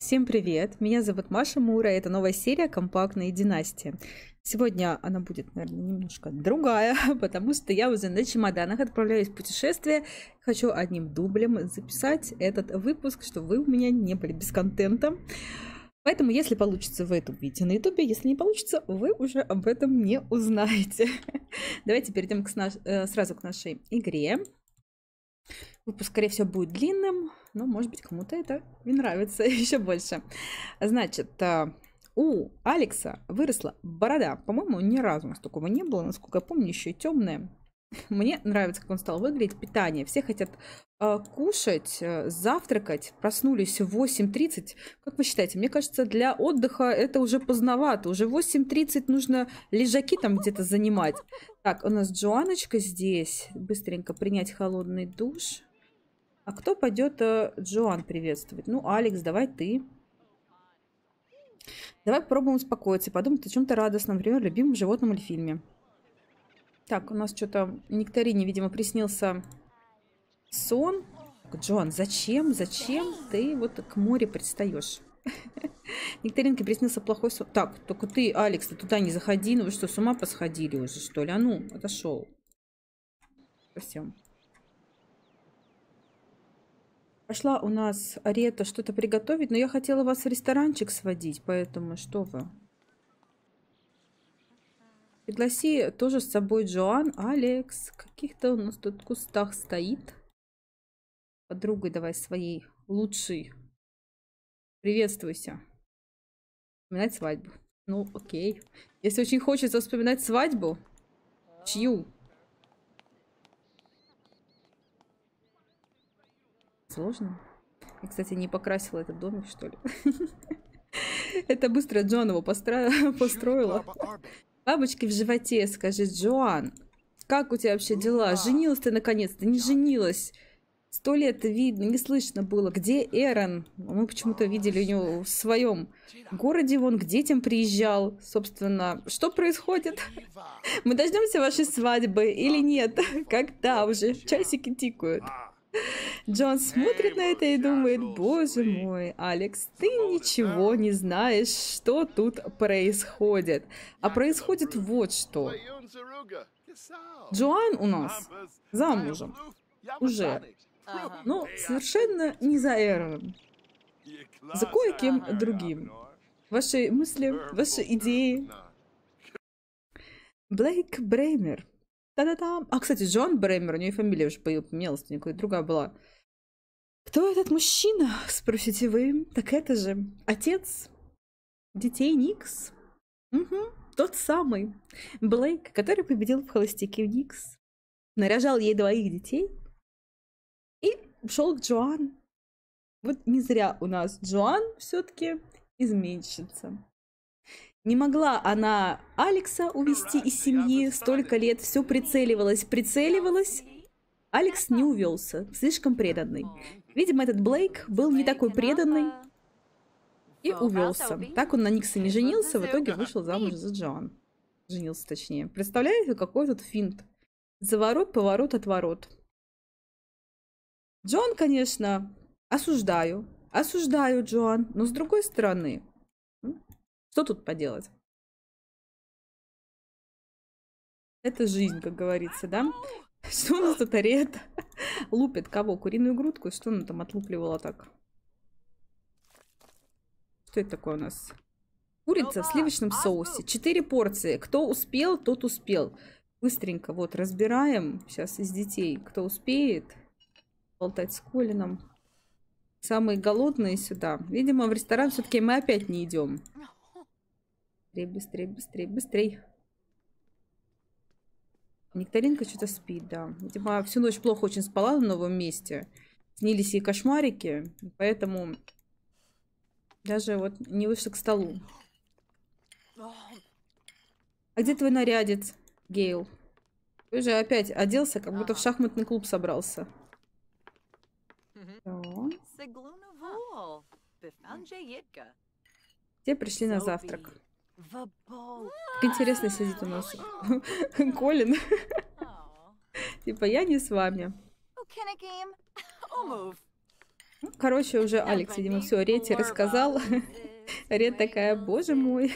Всем привет! Меня зовут Маша Мура, и это новая серия «Компактные династии». Сегодня она будет, наверное, немножко другая, потому что я уже на чемоданах отправляюсь в путешествие. Хочу одним дублем записать этот выпуск, чтобы вы у меня не были без контента. Поэтому, если получится, вы это увидите на ютубе, если не получится, вы уже об этом не узнаете. Давайте перейдем сразу к нашей игре. Выпуск, скорее всего, будет длинным, но, может быть, кому-то это не нравится еще больше. Значит, у Алекса выросла борода. По-моему, ни разу у нас такого не было, насколько я помню, еще и темная. Мне нравится, как он стал выглядеть. Питание. Все хотят кушать, завтракать. Проснулись в 8:30. Как вы считаете? Мне кажется, для отдыха это уже поздновато. Уже в 8:30 нужно лежаки там где-то занимать. Так, у нас Джоаночка здесь. Быстренько принять холодный душ. А кто пойдет Джоан приветствовать? Ну, Алекс, давай ты. Давай попробуем успокоиться, подумать о чем-то радостном, например, любимом животном или фильме. Так, у нас что-то Нектарине, видимо, приснился сон. Джоан, зачем ты вот к морю пристаешь? Нектаринке приснился плохой сон. Так, только ты, Алекс, ты туда не заходи. Ну вы что, с ума посходили уже, что ли? А ну, отошел. Совсем. Пошла у нас Арета что-то приготовить, но я хотела вас в ресторанчик сводить, поэтому что вы? Пригласи тоже с собой Джоан. Алекс, каких-то у нас тут в кустах стоит. Подругой давай своей лучшей. Приветствуйся. Вспоминать свадьбу. Ну, окей. Если очень хочется вспоминать свадьбу, чью? Сложно. Я, кстати, не покрасила этот домик, что ли. Это быстро Джоан его построила. Бабочки в животе, скажи, Джоан, как у тебя вообще дела? Женилась ты наконец-то? Не женилась? 100 лет видно, не слышно было. Где Эрон? Мы почему-то видели у него в своем городе, вон к детям приезжал. Собственно, что происходит? Мы дождемся вашей свадьбы или нет? Когда уже? Часики тикают. Джон смотрит на это и думает: боже мой, Алекс, ты ничего не знаешь, что тут происходит. А происходит вот что. Джоан у нас замужем уже. Но совершенно не за Эроном. За кое-кем другим. Ваши мысли, ваши идеи. Блейк Бреймер. Та-да-дам. А, кстати, Джон Бреймер, у нее фамилия уже поменялась, у нее какая-то другая была. Кто этот мужчина, спросите вы? Так это же отец детей Никс. Угу, тот самый Блейк, который победил в холостяке Никс. Наряжал ей 2 детей и ушел к Джоан. Вот не зря у нас Джоан все-таки изменщица. Не могла она Алекса увести из семьи, столько лет все прицеливалась. Алекс не увелся, слишком преданный. Видимо, этот Блейк был не такой преданный и увелся. Так он на Никсе не женился, в итоге вышел замуж за Джоан. Женился, точнее. Представляете, какой тут финт? Заворот, поворот, отворот. Джоан, конечно, осуждаю Джоан, но с другой стороны, что тут поделать? Это жизнь, как говорится, да? Что у нас тут Арета? Лупит кого? Куриную грудку? Что она там отлупливала так? Что это такое у нас? Курица в сливочном соусе. 4 порции. Кто успел, тот успел. Быстренько вот разбираем. Сейчас из детей. Кто успеет болтать с Колином. Самые голодные сюда. Видимо, в ресторан все-таки мы опять не идем. Быстрее, быстрее, быстрее. Нектаринка что-то спит, да. Видимо, всю ночь плохо очень спала на новом месте. Снились ей кошмарики, поэтому даже вот не вышла к столу. А где твой нарядец, Гейл? Ты же опять оделся, как будто в шахматный клуб собрался. Все пришли на завтрак. Как интересно сидит у нас Колин. Типа, я не с вами. Короче, уже Алекс, видимо, все Рете рассказал. Рет такая, боже мой.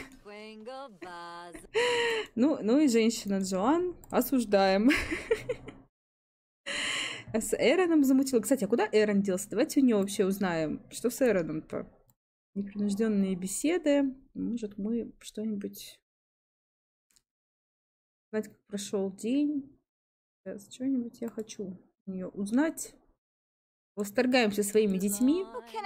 Ну и женщина Джоан осуждаем. С Эроном замутила. Кстати, а куда Эрон делся? Давайте у нее вообще узнаем, что с Эроном-то. Непринужденные беседы. Может, мы что-нибудь... Знать, как прошел день. Сейчас что-нибудь я хочу у нее узнать. Восторгаемся своими детьми.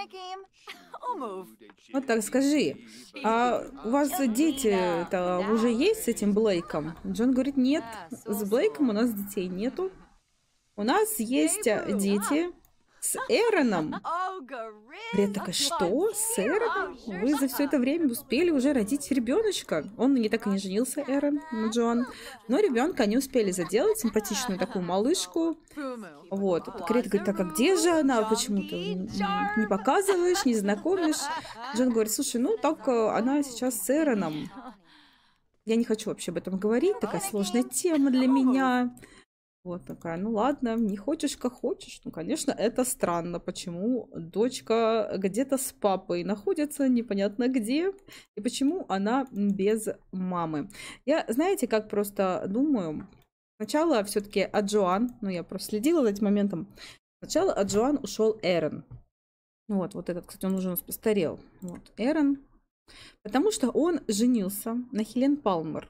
Вот так скажи, а у вас дети-то уже есть с этим Блейком? Джон говорит, нет, с Блейком у нас детей нету. У нас есть дети с Эроном. Ред такая, что? С Эроном? Вы за все это время успели уже родить ребеночка. Он не так и не женился, Эрон, на Джоан. Но ребенка они успели заделать, симпатичную такую малышку. Вот. Ред говорит, так а где же она? Почему ты не показываешь, не знакомишь? Джон говорит, слушай, ну так она сейчас с Эроном. Я не хочу вообще об этом говорить, такая сложная тема для меня. Вот такая, ну ладно, не хочешь, как хочешь. Ну, конечно, это странно, почему дочка где-то с папой находится, непонятно где, и почему она без мамы. Я, знаете, как просто думаю, сначала все-таки от Джоан, ну, я просто следила за этим моментом, сначала от Джоан ушел Эрон. Вот этот, кстати, он уже у нас постарел. Вот, Эрон. Потому что он женился на Хелен Палмер.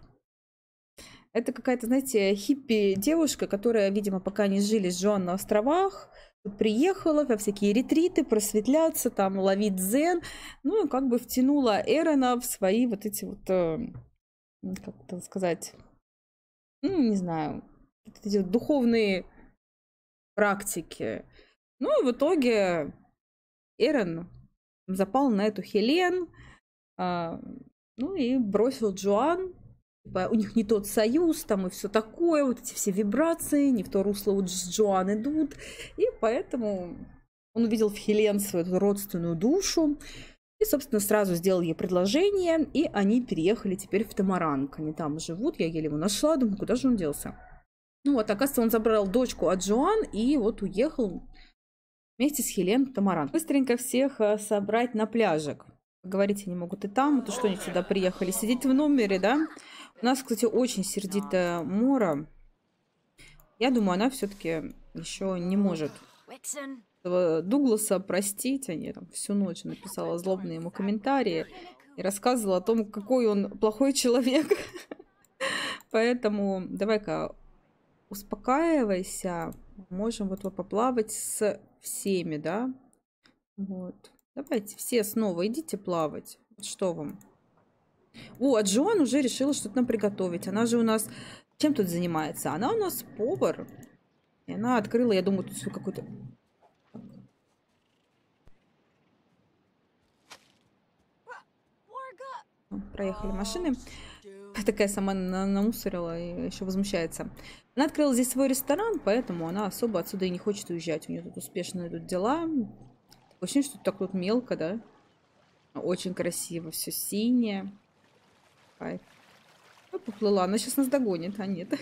Это какая-то, знаете, хиппи-девушка, которая, видимо, пока не жили с Джоан на островах, приехала во всякие ретриты, просветляться, там, ловить дзен, ну, и как бы втянула Эрона в свои вот эти вот, как это сказать, ну, не знаю, вот эти вот духовные практики. Ну, и в итоге Эрон запал на эту Хелен, ну, и бросил Джоан. У них не тот союз, там и все такое, вот эти все вибрации, не в то русло вот с Джоан идут. И поэтому он увидел в Хелен свою родственную душу и, собственно, сразу сделал ей предложение, и они переехали теперь в Тамаранг. Они там живут, я еле его нашла, думаю, куда же он делся. Ну вот, оказывается, он забрал дочку от Джоан и вот уехал вместе с Хелен в Тамаранг. Быстренько всех собрать на пляжик. Говорить они могут и там, а то что они сюда приехали, сидеть в номере, да? У нас, кстати, очень сердитая Мора. Я думаю, она все-таки еще не может Дугласа простить. Они там всю ночь написала злобные ему комментарии и рассказывала о том, какой он плохой человек. Поэтому давай-ка успокаивайся. Можем вот поплавать с всеми, да? Вот. Давайте все снова идите плавать. Что вам? О, а Джоан уже решила что-то нам приготовить. Она же у нас... Чем тут занимается? Она у нас повар. И она открыла, я думаю, тут все какой-то... Проехали машины. Такая сама намусорила и еще возмущается. Она открыла здесь свой ресторан, поэтому она особо отсюда и не хочет уезжать. У нее тут успешно идут дела. Такое ощущение, что так тут мелко, да? Очень красиво, все синее. Кайф. Поплыла. Она сейчас нас догонит, а нет.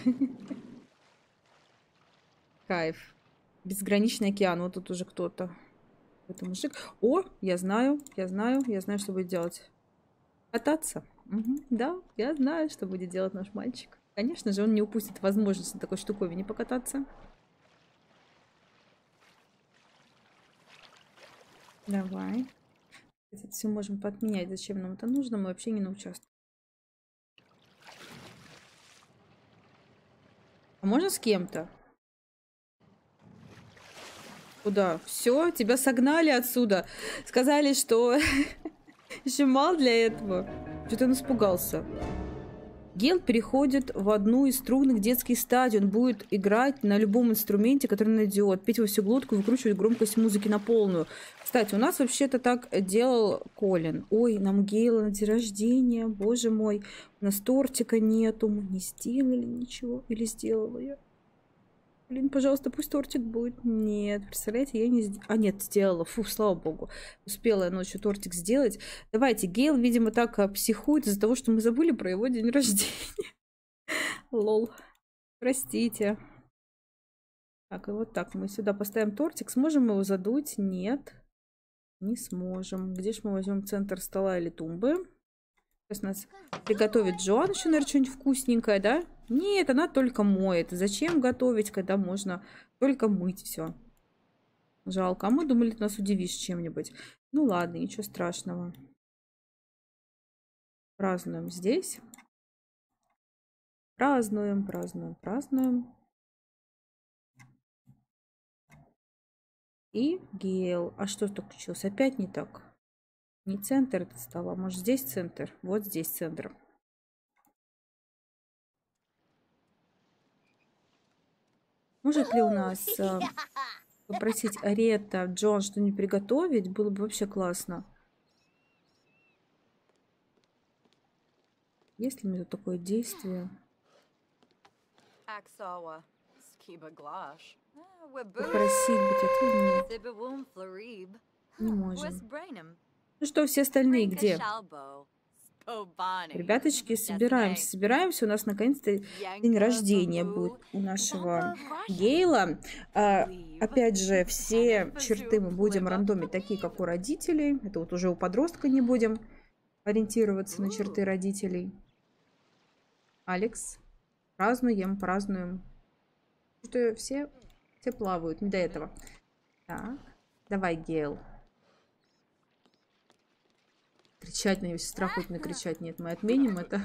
Кайф. Безграничный океан. Вот тут уже кто-то. Это мужик. О, я знаю, что будет делать. Кататься. Угу, да, я знаю, что будет делать наш мальчик. Конечно же, он не упустит возможность на такой штуковине покататься. Давай. Это все можем поотменять. Зачем нам это нужно? Мы вообще не на участке. А можно с кем-то? Куда? Все, тебя согнали отсюда. Сказали, что еще мало для этого. Что-то он испугался. Гейл переходит в одну из трудных детских стадий. Он будет играть на любом инструменте, который найдет, петь во всю глотку, выкручивать громкость музыки на полную. Кстати, у нас вообще-то так делал Колин. Ой, нам Гейла на день рождения, боже мой. У нас тортика нету, мы не сделали ничего. Или сделала я? Блин, пожалуйста, пусть тортик будет. Нет, представляете, я не сделала. А, нет, сделала. Фу, слава богу. Успела я ночью тортик сделать. Давайте, Гейл, видимо, так психует из-за того, что мы забыли про его день рождения. Лол. Простите. Так, и вот так мы сюда поставим тортик. Сможем его задуть? Нет. Не сможем. Где же мы возьмем центр стола или тумбы? Сейчас нас приготовит Джоан еще, наверное, что-нибудь вкусненькое, да? Нет, она только моет. Зачем готовить, когда можно только мыть все? Жалко. А мы думали, ты нас удивишь чем-нибудь. Ну ладно, ничего страшного. Празднуем здесь. Празднуем, празднуем, празднуем. И Гейл. А что так случилось? Опять не так. Не центр это стола. Может, здесь центр? Вот здесь центр. Может ли у нас попросить Аретта, Джон что-нибудь приготовить? Было бы вообще классно. Есть ли у меня тут такое действие? Попросить быть ответом? Не можем. Ну что, все остальные где? Ребяточки, собираемся. Собираемся. У нас наконец-то день рождения будет у нашего Гейла. Опять же, все черты мы будем рандомить такие, как у родителей. Это вот уже у подростка не будем ориентироваться на черты родителей. Алекс. Празднуем, празднуем. Что все плавают, не до этого. Так, давай, Гейл. Кричать на нее, сестра хоть накричать. Нет, мы отменим это.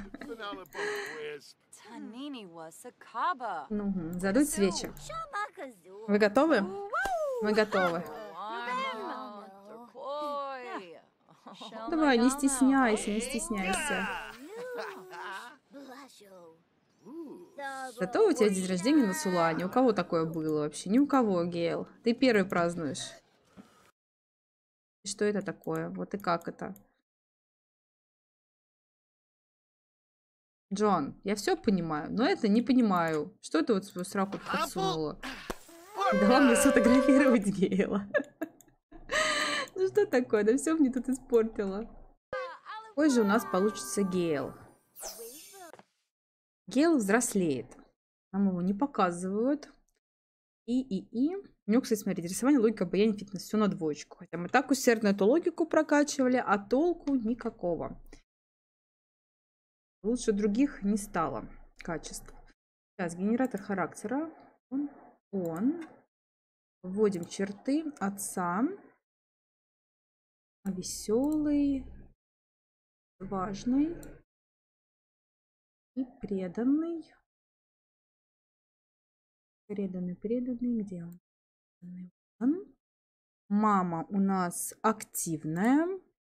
Ну, задуть свечи. Вы готовы? Мы готовы. Давай, не стесняйся, не стесняйся. Зато у тебя день рождения на Сулане. У кого такое было вообще? Ни у кого, Гейл. Ты первый празднуешь. Что это такое? Вот и как это? Джон, я все понимаю, но это не понимаю. Что ты вот свою сраку подсунула? Дала мне сфотографировать Гейла. Ну что такое? Да все мне тут испортила. Какой же у нас получится Гейл? Гейл взрослеет. Нам его не показывают. У него, кстати, смотрите, рисование, логика, обаяние, фитнес. Все на двоечку. Хотя мы так усердно эту логику прокачивали, а толку никакого. Лучше других не стало качеств. Сейчас генератор характера. Он. Вводим черты отца. Веселый, важный и преданный. Преданный. Где он? Мама у нас активная.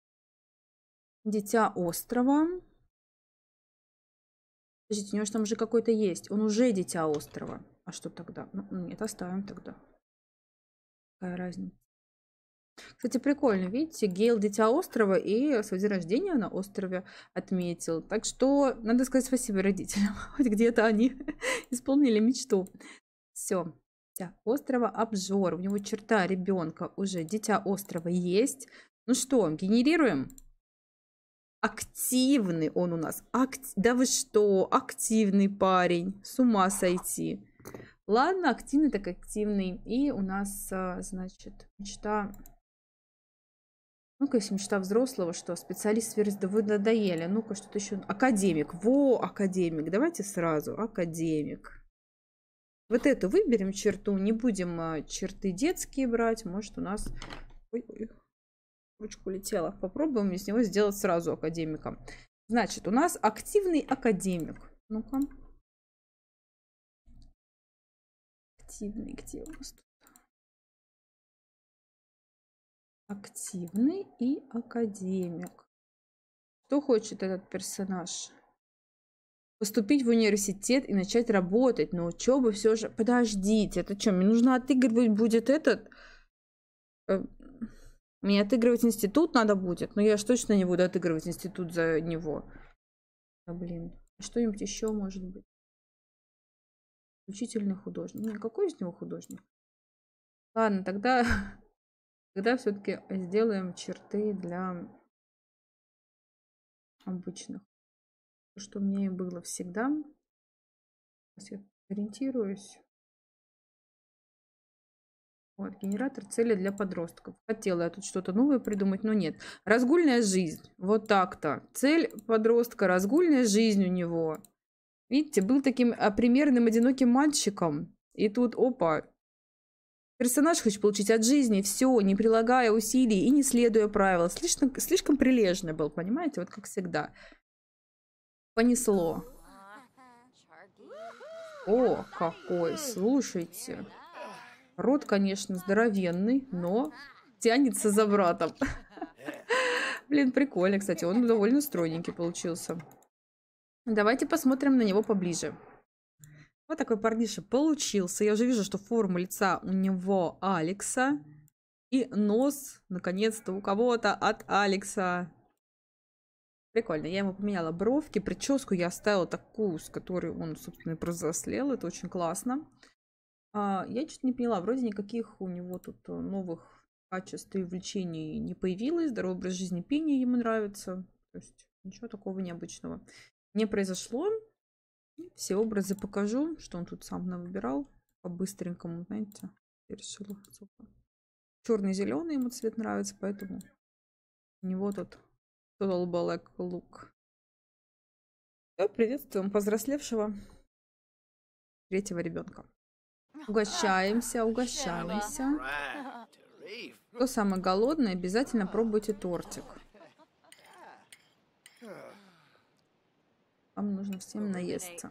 Дитя острова. Подождите, у него же там уже какой-то есть. Он уже дитя острова. А что тогда? Ну, нет, оставим тогда. Какая разница? Кстати, прикольно, видите, Гейл дитя острова и свой день рождения на острове отметил. Так что надо сказать спасибо родителям. Хоть где-то они исполнили мечту. Все. Дитя острова обжор. У него черта ребенка уже. Дитя острова есть. Ну что, генерируем? Активный он у нас. Да вы что? Активный парень. С ума сойти. Ладно, активный так активный. И у нас, значит, мечта... Ну-ка, если мечта взрослого, что? Специалист в сфере, да вы надоели. Ну-ка, что-то еще. Академик. Во, академик. Давайте сразу. Академик. Вот эту выберем черту. Не будем черты детские брать. Может, у нас... Ой, ручка улетела. Попробуем из него сделать сразу академика. Значит, у нас активный академик. Ну-ка. Активный, где у нас тут? Активный и академик. Что хочет этот персонаж? Поступить в университет и начать работать на учебу все же. Подождите, это что, мне нужно отыгрывать будет этот... Мне отыгрывать институт надо будет, но я ж точно не буду отыгрывать институт за него. А, блин, что-нибудь еще может быть. Учительный художник. Ну, какой из него художник? Ладно, тогда все-таки сделаем черты для обычных. Что у меня и было всегда. Сейчас я ориентируюсь. Вот, генератор цели для подростков. Хотела я тут что-то новое придумать, но нет. Разгульная жизнь. Вот так-то. Цель подростка, разгульная жизнь у него. Видите, был таким примерным одиноким мальчиком. И тут, опа, персонаж хочет получить от жизни все, не прилагая усилий и не следуя правилам. Слишком прилежный был, понимаете? Вот как всегда. Понесло. О, какой, слушайте. Рот, конечно, здоровенный, но тянется за братом. Блин, прикольно, кстати. Он довольно стройненький получился. Давайте посмотрим на него поближе. Вот такой парниша получился. Я уже вижу, что форма лица у него Алекса. И нос, наконец-то, у кого-то от Алекса. Прикольно. Я ему поменяла бровки. Прическу я оставила такую, с которой он, собственно, и повзрослел. Это очень классно. Я чуть не поняла. Вроде никаких у него тут новых качеств и увлечений не появилось. Здоровый образ жизни, пение ему нравится. То есть ничего такого необычного не произошло. Все образы покажу, что он тут сам навыбирал. По-быстренькому, знаете. Я решила. Черный и зеленый ему цвет нравится, поэтому у него тут total black look. Все, приветствуем повзрослевшего третьего ребенка. Угощаемся, угощаемся. Кто самый голодный, обязательно пробуйте тортик. Вам нужно всем наесться.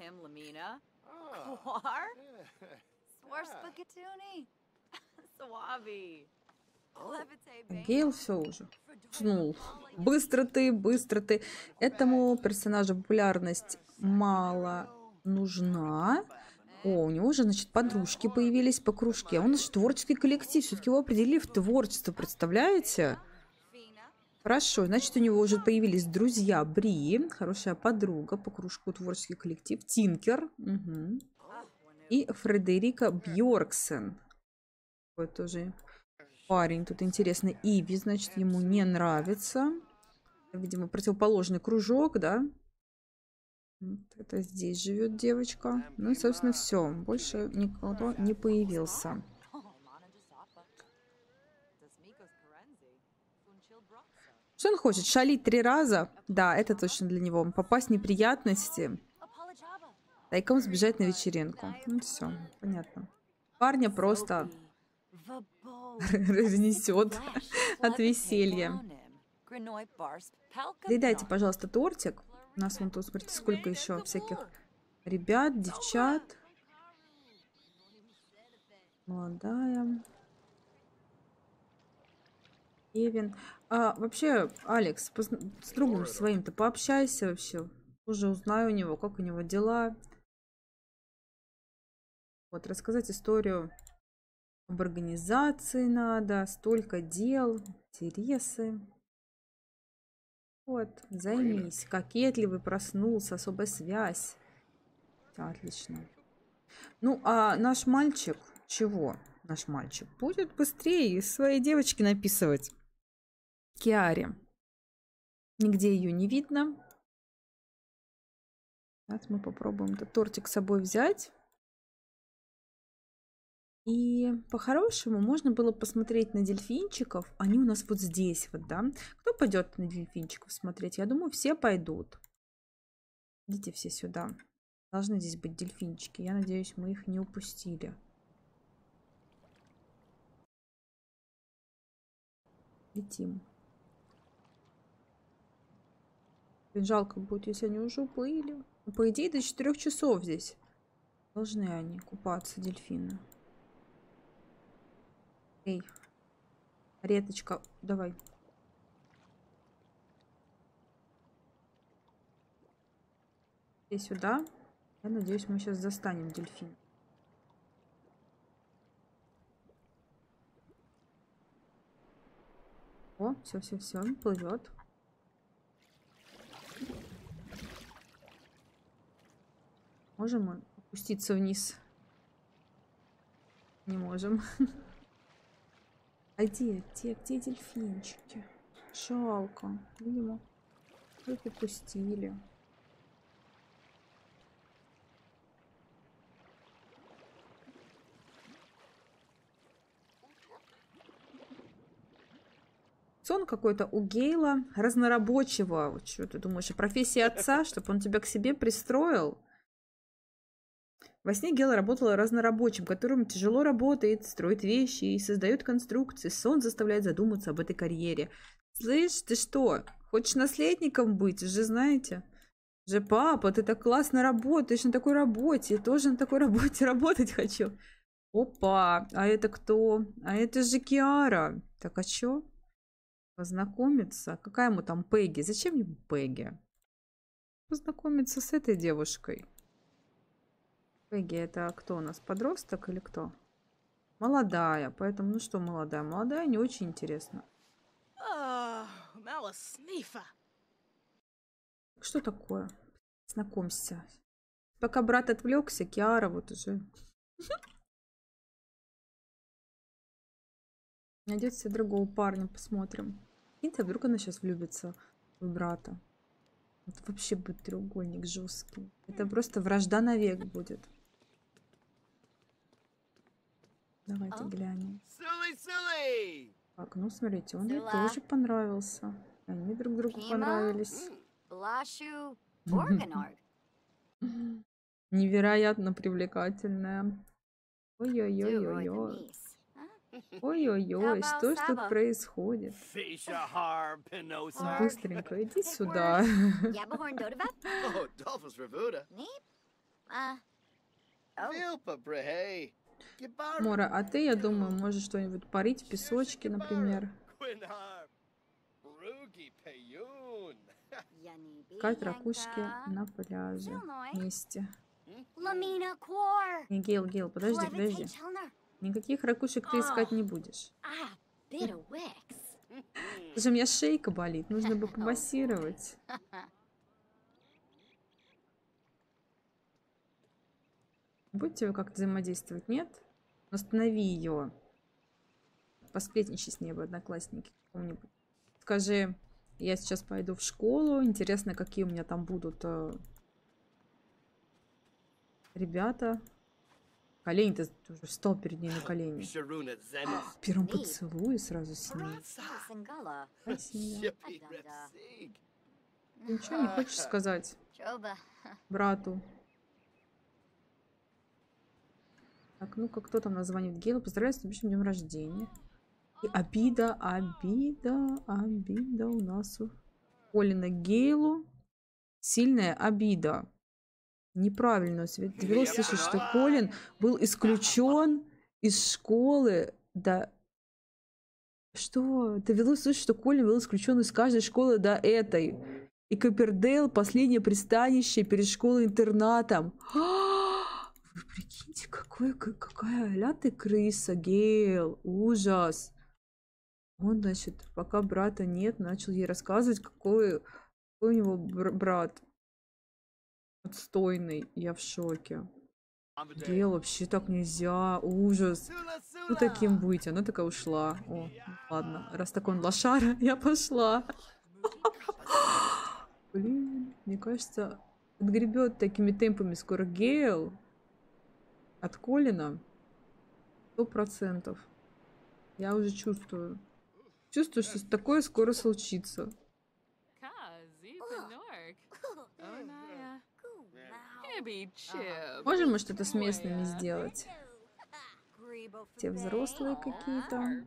Гейл все уже уснул. Быстро ты, быстро ты. Этому персонажу популярность мало нужна. О, у него уже, значит, подружки появились по кружке. Он же творческий коллектив. Все-таки его определили в творчество, представляете? Хорошо, значит, у него уже появились друзья Бри, хорошая подруга по кружку творческий коллектив, Тинкер и Фредерика Бьорксен. Вот тоже парень тут интересный. Иви, значит, ему не нравится. Видимо, противоположный кружок, да? Вот это здесь живет девочка. Ну и, собственно, все. Больше никого не появился. Что он хочет? Шалить 3 раза? Да, это точно для него. Попасть в неприятности. Тайком сбежать на вечеринку. Ну все, понятно. Парня просто разнесет от веселья. Доедайте, пожалуйста, тортик. У нас вон тут, смотрите, сколько еще всяких ребят, девчат. Молодая. Кевин. Вообще, Алекс, с другом своим-то пообщайся вообще. Уже узнаю у него, как у него дела. Вот, рассказать историю об организации надо. Столько дел, интересы. Вот, займись. Кокетливый проснулся, особая связь. Отлично. Ну, а наш мальчик, чего? Наш мальчик будет быстрее своей девочки написывать. Киаре. Нигде ее не видно. Сейчас мы попробуем этот тортик с собой взять. И по-хорошему можно было посмотреть на дельфинчиков. Они у нас вот здесь вот, да. Кто пойдет на дельфинчиков смотреть? Я думаю, все пойдут. Идите все сюда. Должны здесь быть дельфинчики. Я надеюсь, мы их не упустили. Летим. Блин, жалко будет, если они уже уплыли. Ну, по идее, до 4 часов здесь должны они купаться, дельфины. Эй, Реточка, давай. И сюда. Я надеюсь, мы сейчас застанем дельфин. О, все, плывет. Можем мы опуститься вниз? Не можем. А где дельфинчики? Жалко. Видимо, их упустили. Сон какой-то у Гейла разнорабочего. Вот что ты думаешь о профессии отца, чтобы он тебя к себе пристроил? Во сне Гела работала разнорабочим, которому тяжело работает, строит вещи и создает конструкции. Сон заставляет задуматься об этой карьере. Слышь, ты что, хочешь наследником быть? Уже знаете? Уже папа, ты так классно работаешь на такой работе. Я тоже на такой работе работать хочу. Опа, а это кто? А это же Киара. Так, а чё? Познакомиться? Какая ему там Пегги? Зачем ему Пегги? Познакомиться с этой девушкой. Пегги это кто у нас? Подросток или кто? Молодая, поэтому, ну что молодая? Молодая не очень интересно. Что такое? Знакомься. Пока брат отвлекся, Киара вот уже найдет себе другого парня, посмотрим. И вдруг она сейчас влюбится в брата. Это вообще будет треугольник жесткий. Это просто вражда навек будет. Давайте глянем. Так, ну смотрите, он ей тоже понравился. Они друг другу понравились. Невероятно привлекательная. Ой-ой-ой-ой-ой. Ой-ой-ой, что ж тут происходит? Быстренько, иди сюда. Мора, а ты, я думаю, можешь что-нибудь парить в песочке, например. Искать ракушки на пляже вместе. Не, Гейл, подожди. Никаких ракушек ты искать не будешь. Слушай, у меня шейка болит, нужно бы помассировать. Будете вы как-то взаимодействовать? Нет? Останови ее. Посплетничай с ней в одноклассники каком-нибудь. Скажи, я сейчас пойду в школу. Интересно, какие у меня там будут ребята. Колени, ты уже встал перед ней на колени. В первом поцелуе сразу с ней. Спасибо. Ты ничего не хочешь сказать брату? Так, ну-ка, кто там назвонит Гейлу? Поздравляю с следующим днем рождения. И обида у нас у Колина Гейлу. Сильная обида. Неправильно. Довелось слышать, что Колин был исключен из школы. Да. Что? Довелось слышать, что Колин был исключен из каждой школы до этой. И Коппердейл последнее пристанище перед школой-интернатом. Вы прикиньте, какая ля ты крыса, Гейл. Ужас. Он, значит, пока брата нет, начал ей рассказывать, какой у него брат. Отстойный. Я в шоке. Гейл, вообще так нельзя. Ужас. Ну, таким быть. Она такая ушла. О, ладно. Раз такой он лошара, я пошла. Блин, мне кажется, отгребет такими темпами скоро Гейл от Колина. 100%. Я уже чувствую. Чувствую, что такое скоро случится. Можем мы что-то с местными сделать? Те взрослые какие-то.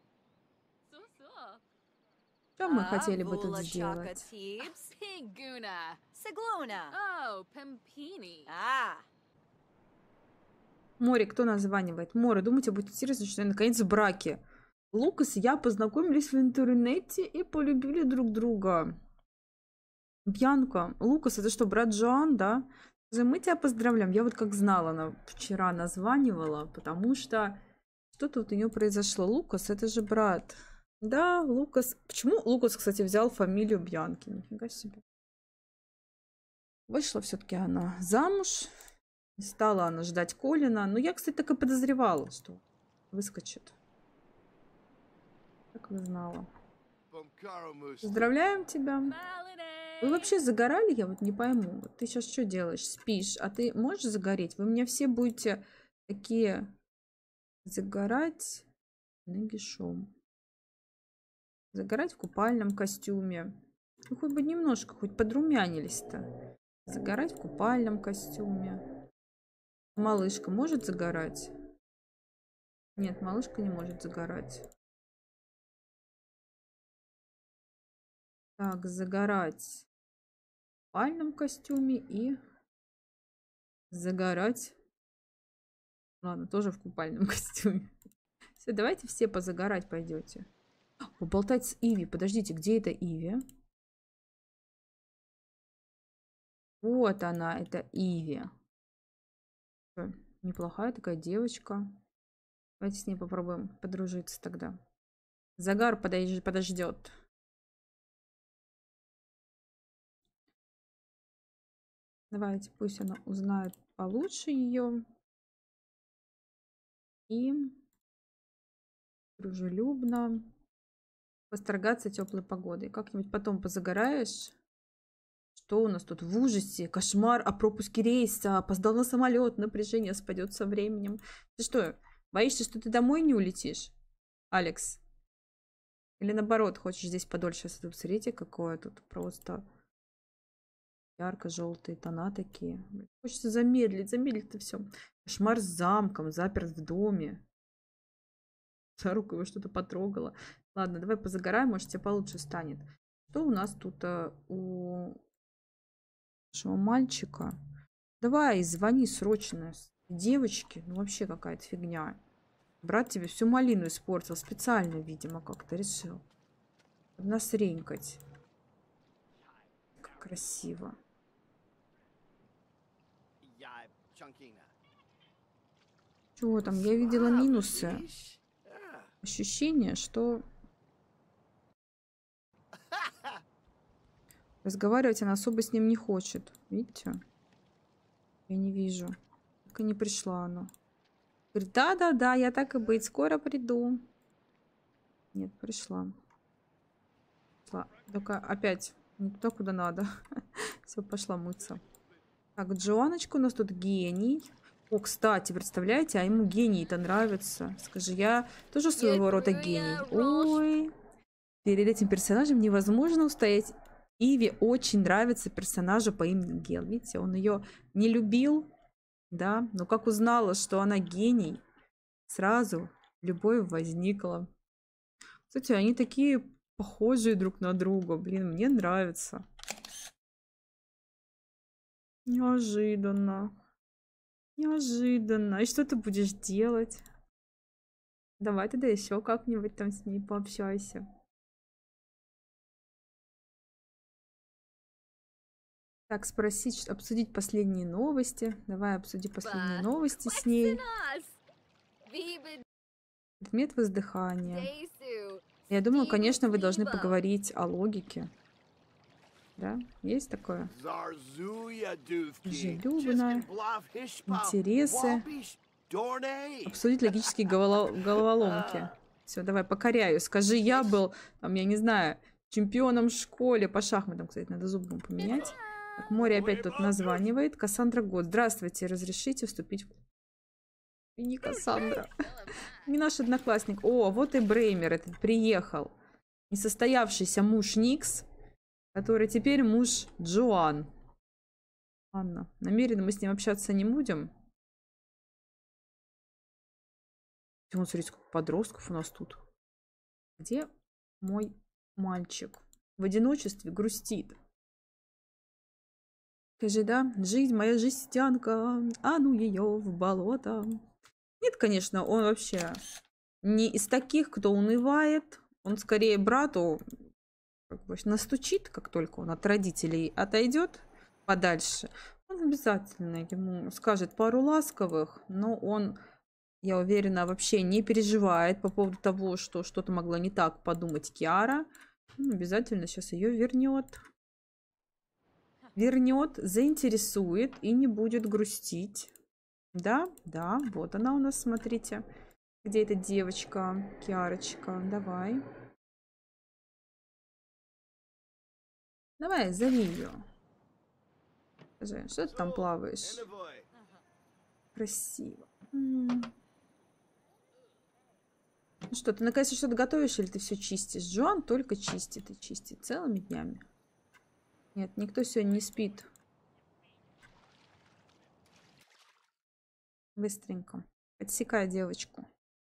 Что мы хотели бы тут сделать? Море, кто названивает? Море, думаете, будет интересно, что я наконец в браке. Лукас и я познакомились в интернете и полюбили друг друга. Бьянка. Лукас, это что, брат Джоан, да? Мы тебя поздравляем. Я вот как знала, она вчера названивала, потому что что-то вот у нее произошло. Лукас, это же брат. Да, Лукас. Почему Лукас, кстати, взял фамилию Бьянки? Нифига себе. Вышла все-таки она замуж. Стала она ждать Колина. Но я, кстати, так и подозревала, что выскочит. Как вы знала. Поздравляем тебя. Вы вообще загорали? Я вот не пойму. Вот ты сейчас что делаешь? Спишь. А ты можешь загореть? Вы у меня все будете такие загорать нагишом. Загорать в купальном костюме. Ну, хоть бы немножко, хоть подрумянились-то. Загорать в купальном костюме. Малышка может загорать? Нет, малышка не может загорать. Так, загорать в купальном костюме и загорать. Ладно, тоже в купальном костюме. Все, давайте все позагорать пойдете. Поболтать с Иви. Подождите, где это Иви? Вот она, это Иви. Неплохая такая девочка. Давайте с ней попробуем подружиться тогда. Загар подождет. Давайте, пусть она узнает получше ее. И дружелюбно восторгаться теплой погодой. Как-нибудь потом позагораешь. Что у нас тут в ужасе? Кошмар о пропуске рейса. Опоздал на самолет. Напряжение спадет со временем. Ты что, боишься, что ты домой не улетишь, Алекс? Или наоборот, хочешь здесь подольше? Смотрите, какое тут просто ярко-желтые тона такие. Хочется замедлить это все. Кошмар с замком, заперт в доме. За руку его что-то потрогала. Ладно, давай позагораем, может тебе получше станет. Что у нас тут у нашего мальчика? Давай, звони срочно. Девочки, ну вообще какая-то фигня. Брат тебе всю малину испортил. Специально, видимо, как-то решил. Насренькать. Как красиво. Чего там? Я видела минусы. Ощущение, что разговаривать она особо с ним не хочет. Видите? Я не вижу. Так и не пришла она. Говорит, да-да-да, я так и быть, скоро приду. Нет, пришла. Только опять не туда, куда надо. Все, пошла мыться. Так, Джоаночка у нас тут гений. О, кстати, представляете, а ему гений-то нравится. Скажи, я тоже своего рода гений. Ой, перед этим персонажем невозможно устоять. Иви очень нравится персонажу по имени Гел. Видите, он ее не любил, да, но как узнала, что она гений, сразу любовь возникла. Кстати, они такие похожие друг на друга. Блин, мне нравится. Неожиданно. Неожиданно. И что ты будешь делать? Давай тогда еще как-нибудь там с ней пообщайся. Так, спросить, обсудить последние новости. Давай обсуди последние новости с ней. Предмет воздыхания. Я думаю, конечно, вы должны поговорить о логике. Да, есть такое? Дружелюбно, интересы. Обсудить логические головоломки. Все, давай, покоряю. Скажи, я был, там, я не знаю, чемпионом в школе по шахматам. Кстати, надо зубом поменять. Так, море опять тут названивает. Кассандра Год. Здравствуйте, разрешите вступить в... И не Кассандра. Не наш одноклассник. О, вот и Бреймер этот приехал. Несостоявшийся муж Никс, который теперь муж Джоан. Ладно, намеренно мы с ним общаться не будем. Вот, смотрите, сколько подростков у нас тут. Где мой мальчик? В одиночестве грустит. Скажи, да, жизнь моя жестянка, а ну ее в болото. Нет, конечно, он вообще не из таких, кто унывает. Он скорее брату как бы настучит, как только он от родителей отойдет подальше. Он обязательно ему скажет пару ласковых, но он, я уверена, вообще не переживает по поводу того, что что-то могла не так подумать Киара. Он обязательно сейчас ее вернет. Вернет, заинтересует и не будет грустить. Да, да, вот она у нас, смотрите. Где эта девочка, Киарочка? Давай. Давай, зови ее. Скажи, что ты там плаваешь? Красиво. Ну что, ты наконец-то что-то готовишь или ты все чистишь? Джоан только чистит и чистит целыми днями. Нет, никто сегодня не спит. Быстренько. Отсекай девочку.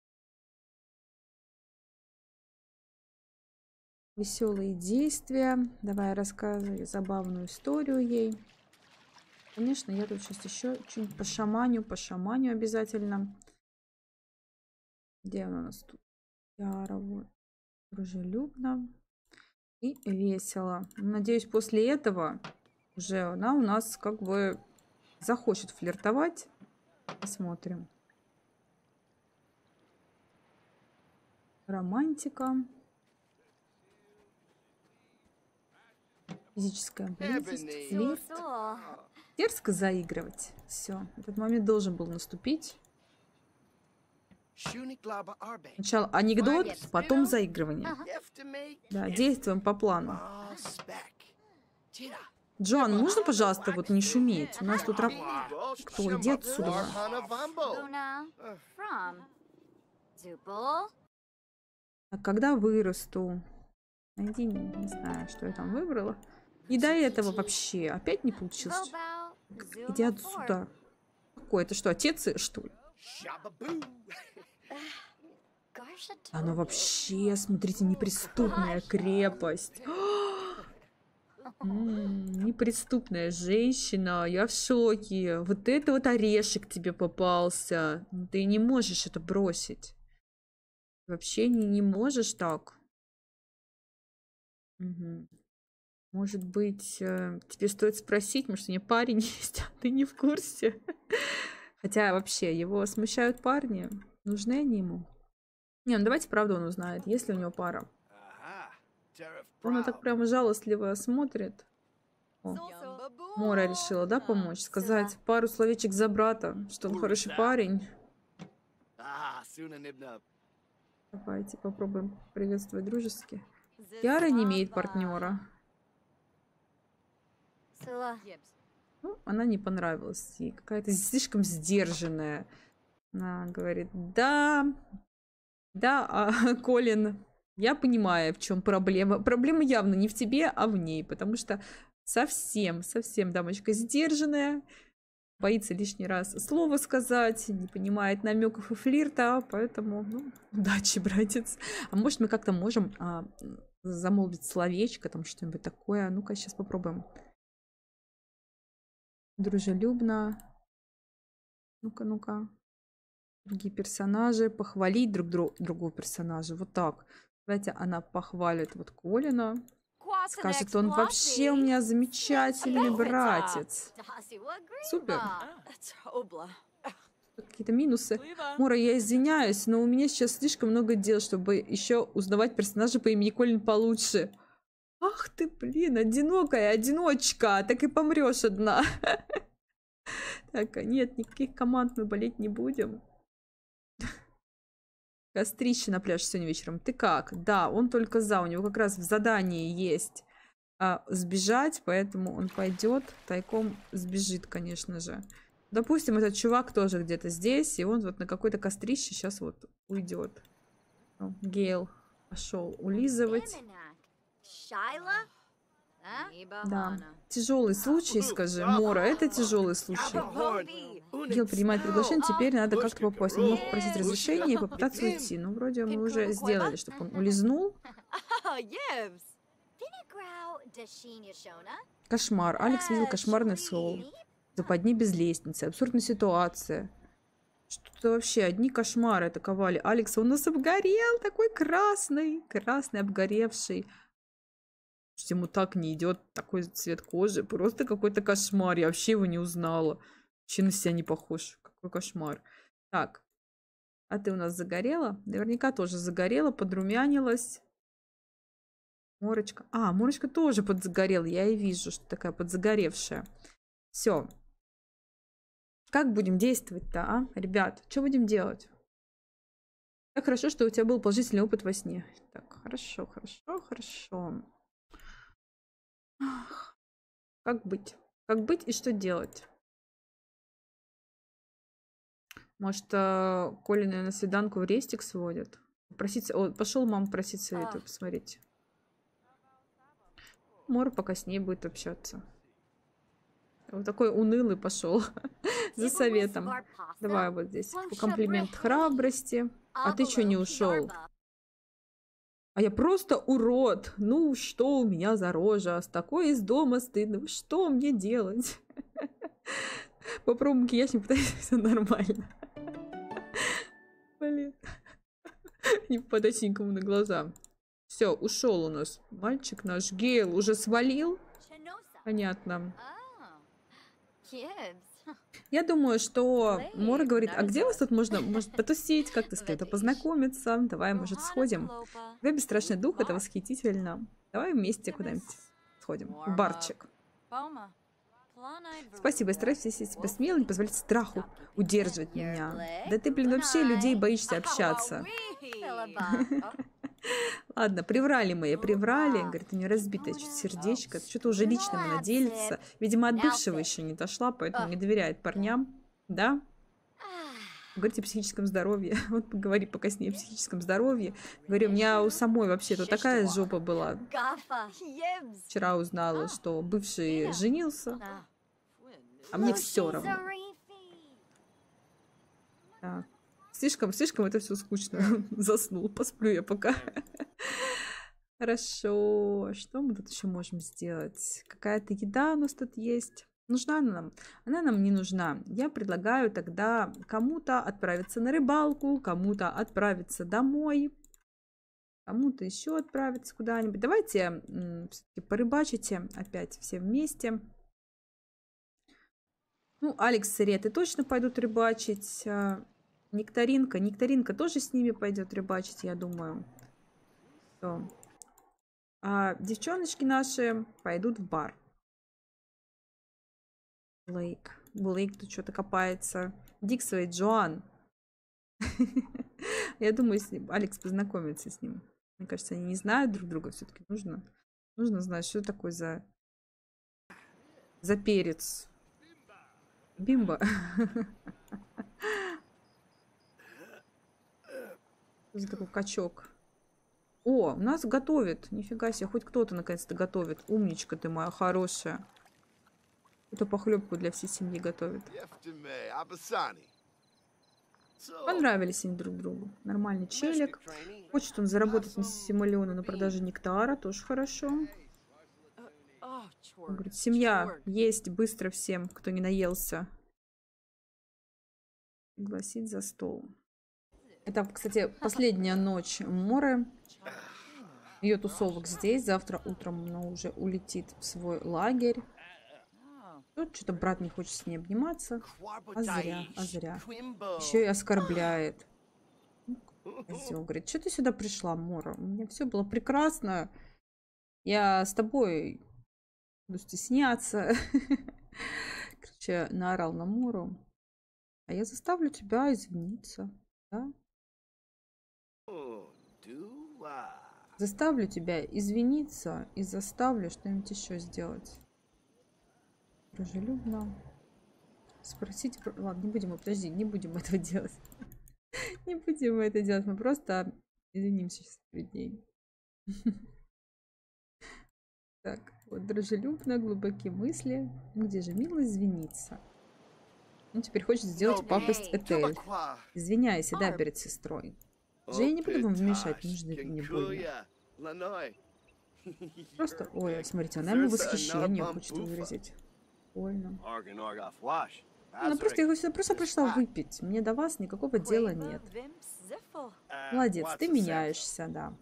Веселые действия. Давай рассказывай забавную историю ей. Конечно, я тут сейчас еще что-нибудь пошаманю обязательно. Где она у нас тут? Яра, вот. Дружелюбно и весело. Надеюсь, после этого уже она у нас как бы захочет флиртовать. Посмотрим. Романтика. Физическая близость, флирт. Дерзко заигрывать. Все, этот момент должен был наступить. Сначала анекдот, потом заигрывание. Да, действуем по плану. Джоан, можно, пожалуйста, вот не шуметь? У нас тут кто? Иди отсюда. А когда вырасту? Найди, не знаю, что я там выбрала. И до этого вообще. Опять не получилось. Иди отсюда. Какой? Это что, отец, что ли? Она вообще, смотрите, неприступная крепость. Неприступная женщина. Я в шоке. Вот это вот орешек тебе попался. Ты не можешь это бросить. Вообще не можешь так. Угу. Может быть, тебе стоит спросить, может, у нее парень есть, а ты не в курсе. Хотя вообще, его смущают парни. Нужны они ему? Не, ну давайте, правда, он узнает, есть ли у него пара. Он так прямо жалостливо смотрит. О, Мора решила, да, помочь? Сказать пару словечек за брата, что он хороший парень. Давайте попробуем приветствовать дружески. Яра не имеет партнера. Ну, она не понравилась ей. Какая-то слишком сдержанная. Она говорит, да, Колин, я понимаю, в чем проблема. Проблема явно не в тебе, а в ней. Потому что совсем дамочка сдержанная. Боится лишний раз слово сказать. Не понимает намеков и флирта. Поэтому, ну, удачи, братец. А может, мы как-то можем замолвить словечко, там что-нибудь такое. Ну-ка, сейчас попробуем. Дружелюбно. Ну-ка. Другие персонажи. Похвалить другого персонажа. Вот так. Давайте она похвалит вот Колина. Скажет, он вообще у меня замечательный братец. Супер. Какие-то минусы. Мора, я извиняюсь, но у меня сейчас слишком много дел, чтобы еще узнавать персонажа по имени Колин получше. Ах ты, блин, одинокая, одиночка. Так и помрешь одна. Так, нет, никаких команд мы болеть не будем. Кострище на пляж сегодня вечером. Ты как? Да, он только за. У него как раз в задании есть сбежать, поэтому он пойдет, тайком сбежит, конечно же. Допустим, этот чувак тоже где-то здесь, и он вот на какой-то кострище сейчас вот уйдет. Гейл пошел улизывать. Да. Тяжелый случай, скажи. Мора, это тяжелый случай. Гейл принимает приглашение, теперь надо как-то попасть. Он мог попросить разрешения и попытаться уйти. Ну, вроде мы уже сделали, чтобы он улизнул. Кошмар. Алекс видел кошмарный сон. Западни без лестницы. Абсурдная ситуация. Что-то вообще одни кошмары атаковали. Алекс, он у нас обгорел. Такой красный. Красный, обгоревший. Ему так не идет такой цвет кожи. Просто какой-то кошмар. Я вообще его не узнала. Вообще на себя не похож. Какой кошмар. Так. А ты у нас загорела? Наверняка тоже загорела, подрумянилась. Морочка. А, Морочка тоже подзагорела. Я и вижу, что такая подзагоревшая. Все. Как будем действовать-то, а? Ребят, что будем делать? Так хорошо, что у тебя был положительный опыт во сне. Так, хорошо. Ах, как быть? Как быть и что делать? Может, Колина на свиданку в рестик сводят? Просить... О, пошел маму просить совета, посмотрите. Мора пока с ней будет общаться. Вот такой унылый пошел за советом. Давай вот здесь комплимент храбрости. А ты что не ушел? А я просто урод. Ну, что у меня за рожа? С такой из дома стыдно. Что мне делать? Попробуй макияж, не пытайся, все нормально. Блин. Не попадайся никому на глаза. Все, ушел у нас. Мальчик наш Гейл уже свалил. Понятно. Я думаю, что Мора говорит, а где вас тут можно, может, потусить, как-то с кем-то познакомиться? Давай, может, сходим. Твой бесстрашный дух, это восхитительно. Давай вместе куда-нибудь сходим. В барчик. Спасибо, я стараюсь вести себя смело, не позволять страху удерживать меня. Да ты, блин, вообще людей боишься общаться. Ладно, приврали мы, приврали. Говорит, у нее разбитое чуть сердечко. Что-то уже личным она делится. Видимо, от бывшего еще не дошла, поэтому не доверяет парням. Да? Говорите о психическом здоровье. Вот поговори пока с ней о психическом здоровье. Говорю, у меня у самой вообще-то такая жопа была. Вчера узнала, что бывший женился, а мне все равно. Так. Слишком это все скучно. Заснул, посплю я пока. Хорошо. Что мы тут еще можем сделать? Какая-то еда у нас тут есть. Нужна она нам? Она нам не нужна. Я предлагаю тогда кому-то отправиться на рыбалку, кому-то отправиться домой, кому-то еще отправиться куда-нибудь. Давайте порыбачите опять все вместе. Ну, Алекс и Реты точно пойдут рыбачить. Нектаринка тоже с ними пойдет рыбачить, я думаю. Все. А девчоночки наши пойдут в бар. Блейк тут что-то копается. Диксвей, Джоан. Я думаю, если Алекс познакомится с ним. Мне кажется, они не знают друг друга. Все-таки нужно знать, что это такое за перец. Бимба. За такой качок. О, у нас готовит. Нифига себе, хоть кто-то наконец-то готовит. Умничка ты моя хорошая. Кто-то похлебку для всей семьи готовит. Понравились они друг другу. Нормальный челик. Хочет он заработать на симулионы на продаже нектара. Тоже хорошо. Он говорит, семья есть быстро всем, кто не наелся. Пригласить за стол. Это, кстати, последняя ночь Моры. Ее тусовок здесь. Завтра утром она уже улетит в свой лагерь. Тут что-то брат не хочет с ней обниматься. А зря. Еще и оскорбляет. Козел, говорит, что ты сюда пришла, Мора? У меня все было прекрасно. Я с тобой буду стесняться. Короче, наорал на Мору. А я заставлю тебя извиниться. Да? Заставлю тебя извиниться и заставлю что-нибудь еще сделать. Дружелюбно. Спросить... Ладно, не будем, подожди, не будем этого делать. Не будем это делать, мы просто извинимся сейчас перед ней. Так, вот дружелюбно, глубокие мысли. Где же мило извиниться? Ну, теперь хочет сделать пакость Этель. Извиняйся, да, перед сестрой. Же я не буду вам мешать, нужно не больно. Просто, ой, смотрите, она ему восхищение хочет выразить. Больно. Она просто, я сюда просто пришла выпить. Мне до вас никакого дела нет. Молодец, ты меняешься, да.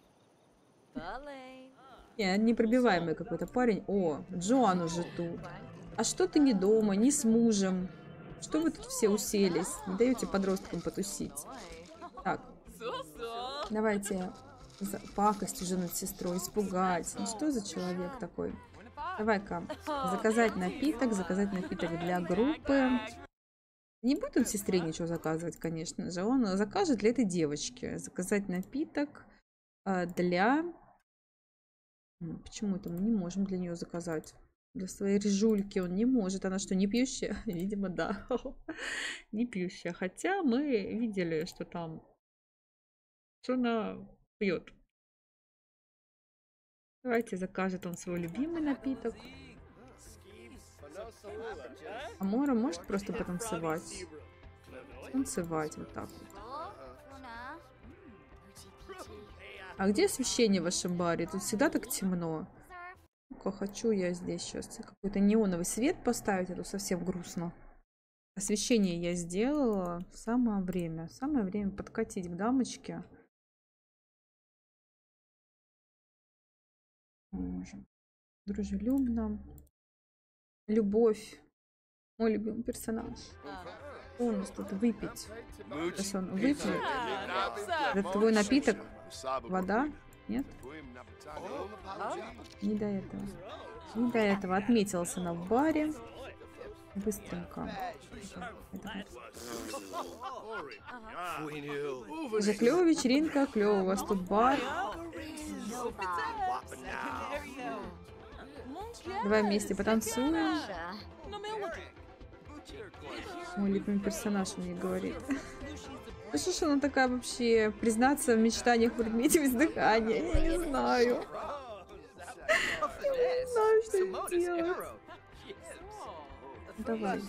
Непробиваемый какой-то парень. О, Джоан уже тут. А что ты не дома, не с мужем? Что вы тут все уселись? Не даете подросткам потусить? Так. Давайте пакость уже над сестрой, испугать. Ну что за человек такой? Давай-ка заказать напиток для группы. Не будет он сестре ничего заказывать, конечно же. Он закажет для этой девочки. Заказать напиток для... Почему это мы не можем для нее заказать? Для своей рыжульки он не может. Она что, не пьющая? Видимо, да. Не пьющая. Хотя мы видели, что там Что она пьет? Давайте закажет он свой любимый напиток. Амора может просто потанцевать. Танцевать вот так вот. А где освещение в вашем баре? Тут всегда так темно. Ну-ка, хочу я здесь сейчас какой-то неоновый свет поставить, а то совсем грустно. Освещение я сделала. Самое время. Самое время подкатить к дамочке. Можем. Дружелюбно. Любовь. Мой любимый персонаж. Что у нас тут выпить? Сейчас он выпьет. Это твой напиток? Вода? Нет? Не до этого. Не до этого. Отметился на в баре. Быстренько. Уже клевая вечеринка, клево у вас тут бар. Давай вместе потанцуем. Мой любимый персонаж мне говорит. Ну что ж она такая вообще? Признаться в мечтаниях в предмете воздыхания? Я не знаю. Я не знаю, что ей делать. Давай.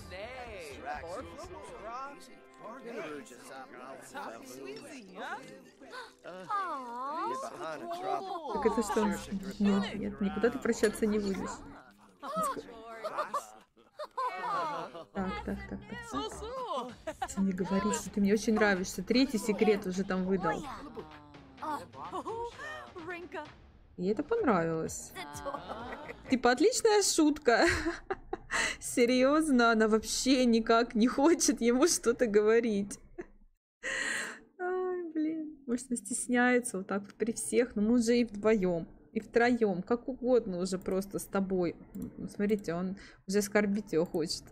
Так это что? Нет, нет, никуда ты прощаться не будешь. Так. Ты не говори, что ты мне очень нравишься. Третий секрет уже там выдал. Ей это понравилось. Типа, отличная шутка. Серьезно, она вообще никак не хочет ему что-то говорить. Ай, блин. Может, она стесняется вот так вот при всех. Но мы уже и вдвоем, и втроем, как угодно уже просто с тобой. Смотрите, он уже оскорбить ее хочет.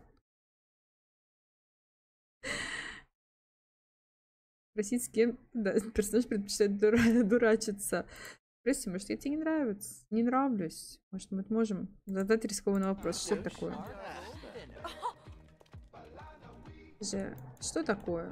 Спросить, с кем персонаж предпочитает дурачиться. Спроси, может, я тебе не нравится? Не нравлюсь? Может, мы можем задать рискованный вопрос. Что это такое? Что такое?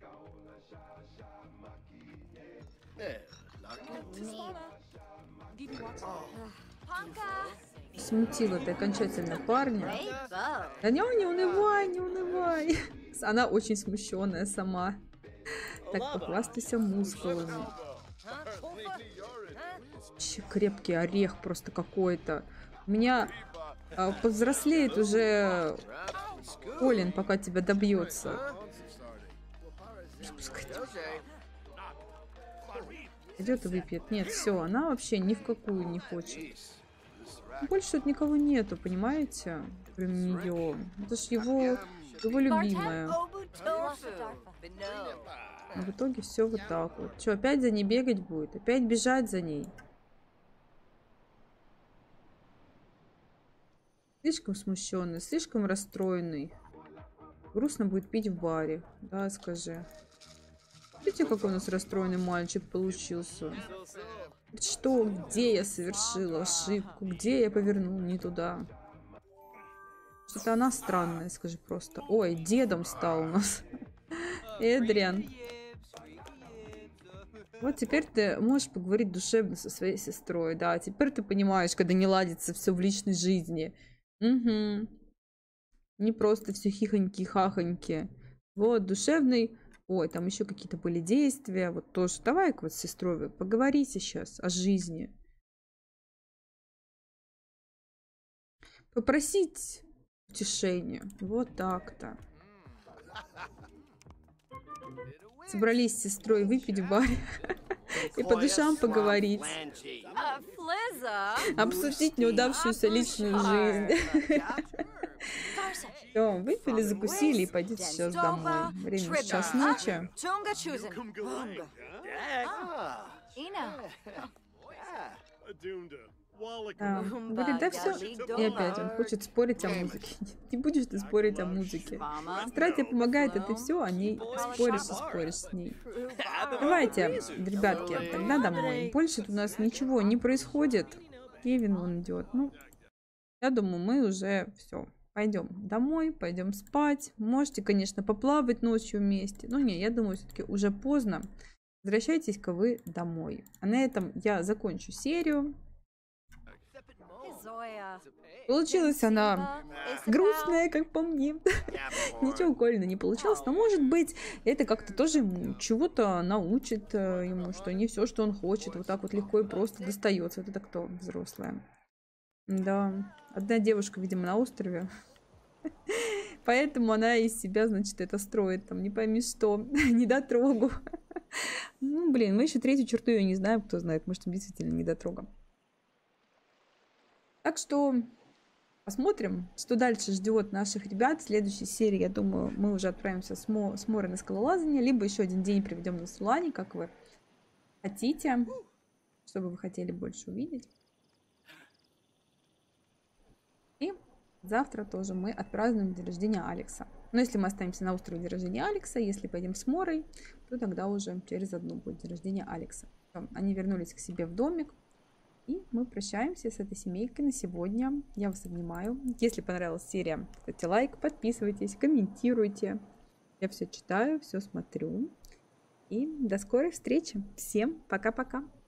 Смутила ты окончательно парня. Да не унывай, не унывай. Она очень смущенная сама. Так, похвастайся мускулами. Вообще крепкий орех просто какой-то. У меня повзрослеет уже Колин, пока тебя добьется. Идет и выпьет. Нет, все, она вообще ни в какую не хочет. Больше тут никого нету, понимаете? Кроме нее. Это ж его любимая. Но в итоге все вот так вот. Что, опять за ней бегать будет? Опять бежать за ней? Слишком смущенный, слишком расстроенный. Грустно будет пить в баре. Да, скажи. Видите, какой у нас расстроенный мальчик получился? Что? Где я совершила ошибку? Где я повернул не туда? Что-то она странная, скажи просто. Ой, дедом стал у нас. Эдриан. Вот теперь ты можешь поговорить душевно со своей сестрой. Да, теперь ты понимаешь, когда не ладится все в личной жизни. Угу. Не просто все хихоньки-хахоньки. Вот, душевный. Ой, там еще какие-то были действия. Вот тоже. Давай-ка вот с сестрой поговори сейчас о жизни. Попросить утешения. Вот так-то. Собрались с сестрой выпить в баре и по душам поговорить. Обсудить неудавшуюся личную жизнь. Все, выпили, закусили и пойдете сейчас домой. Время сейчас ночи. Говорит, да все. И опять он хочет спорить о музыке. Не будешь ты спорить о музыке. Сестра тебе помогает, а ты все о ней споришь и споришь с ней. Давайте, ребятки, тогда домой. Больше тут у нас ничего не происходит. Кевин он идет. Ну, я думаю, мы уже все. Пойдем домой, пойдем спать. Можете, конечно, поплавать ночью вместе. Но не, я думаю, все-таки уже поздно. Возвращайтесь-ка вы домой. А на этом я закончу серию. Получилась она грустная, как по мне. Ничего укольно не получилось, но может быть это как-то тоже ему чего-то научит ему, что не все, что он хочет, вот так вот легко и просто достается. Вот это кто взрослая? Да, одна девушка, видимо, на острове. Поэтому она из себя, значит, это строит, там, не пойми что, недотрогу. Ну, блин, мы еще третью черту ее не знаем, кто знает, может, он действительно недотрога. Так что посмотрим, что дальше ждет наших ребят. В следующей серии, я думаю, мы уже отправимся с Морой на скалолазание, либо еще один день проведем на Сулане, как вы хотите, что бы вы хотели больше увидеть. И завтра тоже мы отпразднуем день рождения Алекса. Но если мы останемся на острове день рождения Алекса, если пойдем с Морой, то тогда уже через одну будет день рождения Алекса. Они вернулись к себе в домик. И мы прощаемся с этой семейкой на сегодня. Я вас обнимаю. Если понравилась серия, ставьте лайк, подписывайтесь, комментируйте. Я все читаю, все смотрю. И до скорой встречи. Всем пока-пока.